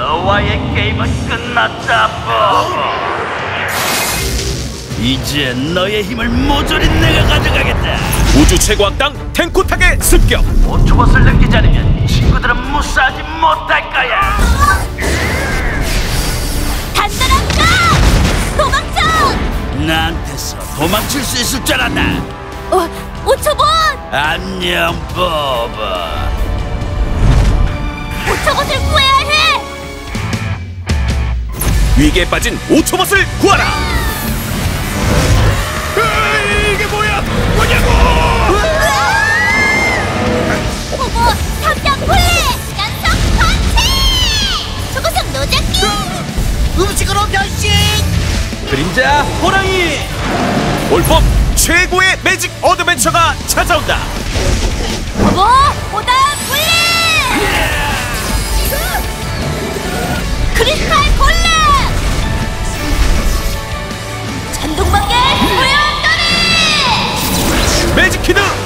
너와의 게임은 끝났다, 버버. 이제 너의 힘을 모조리 내가 가져가겠다. 우주 최고 악당 탱코탁의 습격. 오토봇을 느끼지 않으면 친구들은 무사하지 못할 거야. 단단한 까! 도망쳐! 나한테서 도망칠 수 있을 줄 알았나? 오초봇! 안녕, 버버. 오초봇을 구해야 해! 위기에 빠진 오초봇을 구하라. 이게 뭐냐고! 오봇 상장 굴리! 연속 펀치! 초고속 노잡기! 음식으로 변신! 그림자 호랑이. 올봄 최고의 매직 어드벤처가 찾아온다. 오봇 오다 굴리! 크리스탈 골렘! 전동방개 소용돌이! 매직 키드